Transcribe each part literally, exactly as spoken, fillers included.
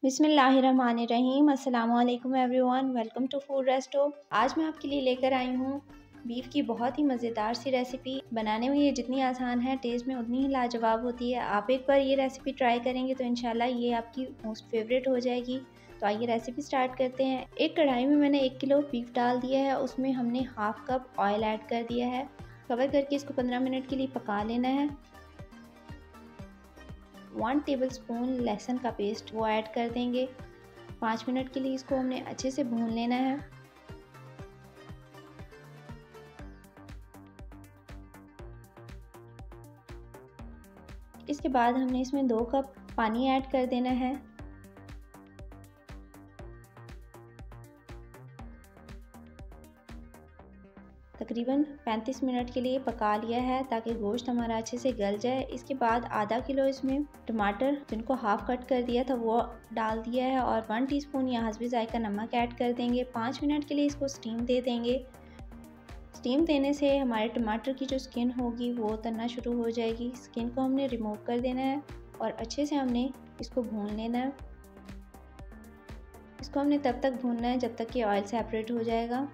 बिस्मिल्लाहिर्रहमानिर्रहीम। अस्सलामु अलैकुम everyone, welcome to Food Resto. आज मैं आपके लिए लेकर आई हूँ बीफ की बहुत ही मज़ेदार सी रेसिपी। बनाने में ये जितनी आसान है, टेस्ट में उतनी ही लाजवाब होती है। आप एक बार ये रेसिपी ट्राई करेंगे तो इंशाल्लाह ये आपकी मोस्ट फेवरेट हो जाएगी। तो आइए रेसिपी स्टार्ट करते हैं। एक कढ़ाई में मैंने एक किलो बीफ डाल दिया है, उसमें हमने हाफ कप ऑयल ऐड कर दिया है। कवर करके इसको पंद्रह मिनट के लिए पका लेना है। वन टेबलस्पून लहसुन का पेस्ट वो ऐड कर देंगे। पाँच मिनट के लिए इसको हमने अच्छे से भून लेना है। इसके बाद हमने इसमें दो कप पानी ऐड कर देना है। तकरीबन पैंतीस मिनट के लिए पका लिया है ताकि गोश्त हमारा अच्छे से गल जाए। इसके बाद आधा किलो इसमें टमाटर जिनको हाफ कट कर दिया था वो डाल दिया है और वन टीस्पून या हस्बे जायका नमक ऐड कर देंगे। पाँच मिनट के लिए इसको स्टीम दे देंगे। स्टीम देने से हमारे टमाटर की जो स्किन होगी वो उतरना शुरू हो जाएगी। स्किन को हमने रिमूव कर देना है और अच्छे से हमने इसको भून लेना है। इसको हमने तब तक भूनना है जब तक कि ऑयल सेपरेट हो जाएगा।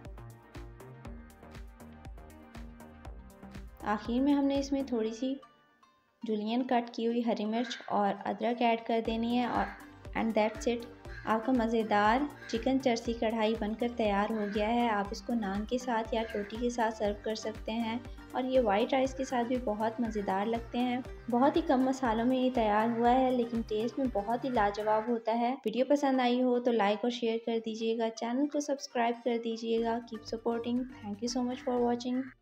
आखिर में हमने इसमें थोड़ी सी जुलियन कट की हुई हरी मिर्च और अदरक ऐड कर देनी है और एंड दैट्स इट। आपका मज़ेदार चिकन चर्सी कढ़ाई बनकर तैयार हो गया है। आप इसको नान के साथ या रोटी के साथ सर्व कर सकते हैं और ये वाइट राइस के साथ भी बहुत मज़ेदार लगते हैं। बहुत ही कम मसालों में ये तैयार हुआ है लेकिन टेस्ट में बहुत ही लाजवाब होता है। वीडियो पसंद आई हो तो लाइक और शेयर कर दीजिएगा। चैनल को सब्सक्राइब कर दीजिएगा। Keep supporting. Thank you so much for watching.